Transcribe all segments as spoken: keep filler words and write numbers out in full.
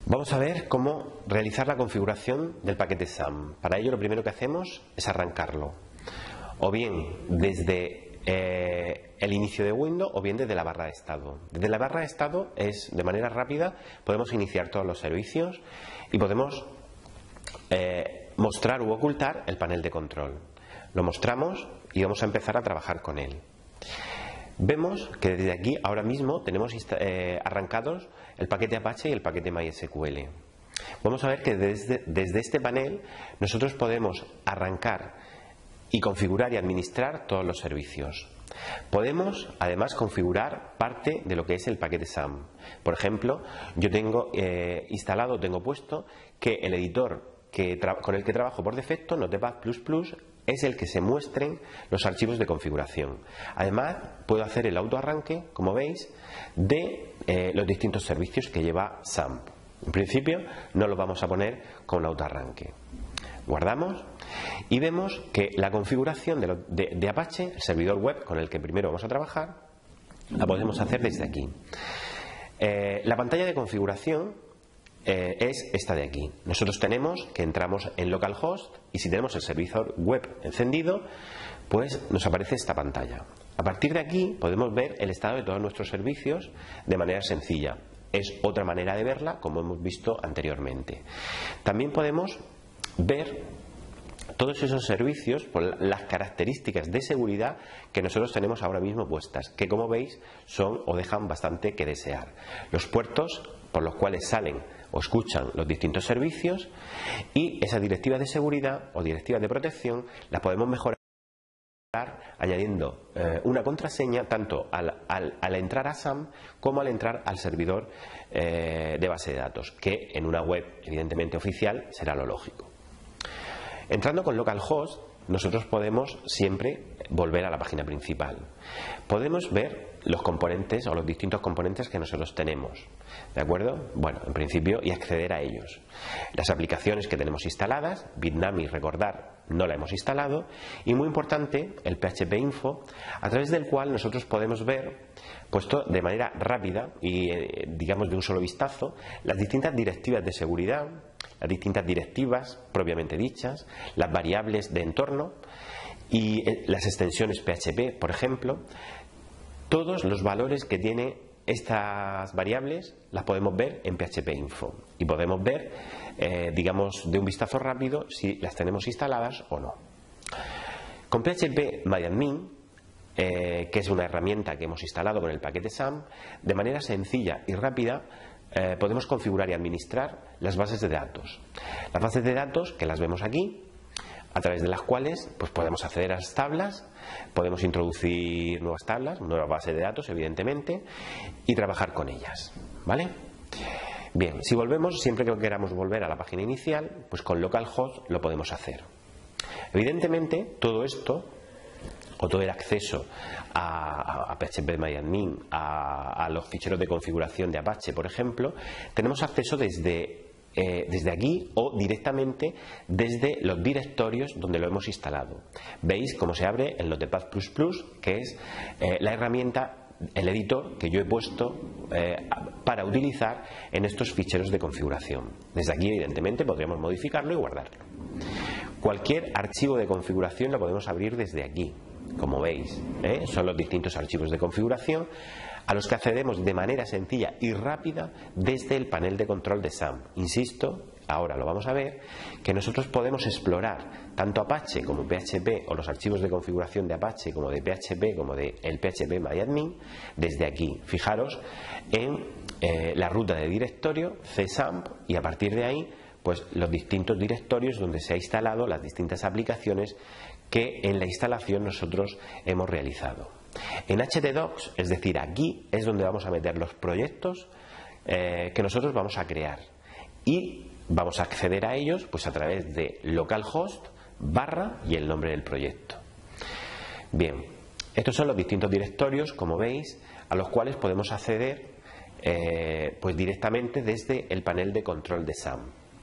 Vamos a ver cómo realizar la configuración del paquete SAM. Para ello lo primero que hacemos es arrancarlo, o bien desde eh, el inicio de Windows o bien desde la barra de estado. Desde la barra de estado es de manera rápida, podemos iniciar todos los servicios y podemos eh, mostrar u ocultar el panel de control. Lo mostramos y vamos a empezar a trabajar con él. Vemos que desde aquí ahora mismo tenemos eh, arrancados el paquete Apache y el paquete MySQL. Vamos a ver que desde, desde este panel nosotros podemos arrancar y configurar y administrar todos los servicios. Podemos además configurar parte de lo que es el paquete SAM. Por ejemplo, yo tengo eh, instalado, tengo puesto que el editor que con el que trabajo por defecto, Notepad plus plus, es el que se muestren los archivos de configuración. Además, puedo hacer el autoarranque, como veis, de eh, los distintos servicios que lleva SAM. En principio, no lo vamos a poner con autoarranque. Guardamos y vemos que la configuración de, lo, de, de Apache, el servidor web con el que primero vamos a trabajar, la podemos hacer desde aquí. Eh, la pantalla de configuración Eh, es esta de aquí. Nosotros tenemos que entramos en localhost y si tenemos el servidor web encendido, pues nos aparece esta pantalla. A partir de aquí podemos ver el estado de todos nuestros servicios de manera sencilla. Es otra manera de verla, como hemos visto anteriormente. También podemos ver todos esos servicios por las características de seguridad que nosotros tenemos ahora mismo puestas, que como veis son o dejan bastante que desear. Los puertos por los cuales salen o escuchan los distintos servicios y esas directivas de seguridad o directivas de protección las podemos mejorar añadiendo eh, una contraseña tanto al, al, al entrar a SAM como al entrar al servidor eh, de base de datos, que en una web evidentemente oficial será lo lógico. Entrando con localhost, nosotros podemos siempre volver a la página principal. Podemos ver los componentes o los distintos componentes que nosotros tenemos, ¿de acuerdo? Bueno, en principio, y acceder a ellos. Las aplicaciones que tenemos instaladas, Bitnami, recordar, no la hemos instalado, y muy importante, el P H P Info, a través del cual nosotros podemos ver, puesto de manera rápida y eh, digamos de un solo vistazo, las distintas directivas de seguridad, las distintas directivas propiamente dichas, las variables de entorno y eh, las extensiones P H P, por ejemplo. Todos los valores que tiene estas variables las podemos ver en P H P Info y podemos ver, eh, digamos, de un vistazo rápido si las tenemos instaladas o no. Con P H P MyAdmin, eh, que es una herramienta que hemos instalado con el paquete SAM, de manera sencilla y rápida eh, podemos configurar y administrar las bases de datos. Las bases de datos que las vemos aquí, a través de las cuales pues podemos acceder a las tablas, podemos introducir nuevas tablas, nuevas bases de datos evidentemente y trabajar con ellas, ¿vale? Bien, si volvemos, siempre que queramos volver a la página inicial, pues con localhost lo podemos hacer. Evidentemente todo esto o todo el acceso a, a, a P H P MyAdmin, a, a los ficheros de configuración de Apache, por ejemplo, tenemos acceso desde Eh, desde aquí o directamente desde los directorios donde lo hemos instalado. Veis cómo se abre el Notepad plus plus, que es eh, la herramienta, el editor que yo he puesto eh, para utilizar en estos ficheros de configuración. Desde aquí evidentemente podríamos modificarlo y guardarlo. Cualquier archivo de configuración lo podemos abrir desde aquí, como veis, ¿eh? Son los distintos archivos de configuración a los que accedemos de manera sencilla y rápida desde el panel de control de SAM. Insisto, ahora lo vamos a ver, que nosotros podemos explorar tanto Apache como P H P o los archivos de configuración de Apache como de P H P como de el P H P MyAdmin desde aquí. Fijaros en eh, la ruta de directorio csamp y a partir de ahí pues los distintos directorios donde se ha instalado las distintas aplicaciones que en la instalación nosotros hemos realizado. En htdocs, es decir, aquí es donde vamos a meter los proyectos eh, que nosotros vamos a crear y vamos a acceder a ellos pues a través de localhost barra y el nombre del proyecto. Bien, estos son los distintos directorios, como veis, a los cuales podemos acceder eh, pues directamente desde el panel de control de SAM.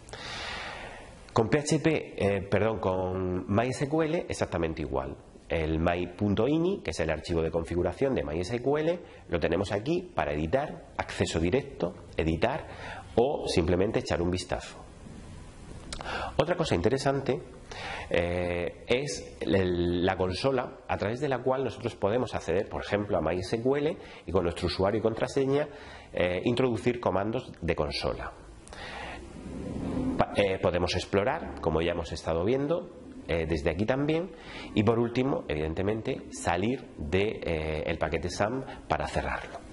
Con P H P, eh, perdón, con MySQL exactamente igual. El my.ini, que es el archivo de configuración de MySQL, lo tenemos aquí para editar, acceso directo, editar o simplemente echar un vistazo. Otra cosa interesante eh, es la consola a través de la cual nosotros podemos acceder, por ejemplo, a MySQL y con nuestro usuario y contraseña eh, introducir comandos de consola. Pa eh, podemos explorar, como ya hemos estado viendo, eh, desde aquí también, y por último, evidentemente, salir del de, eh, paquete S A M para cerrarlo.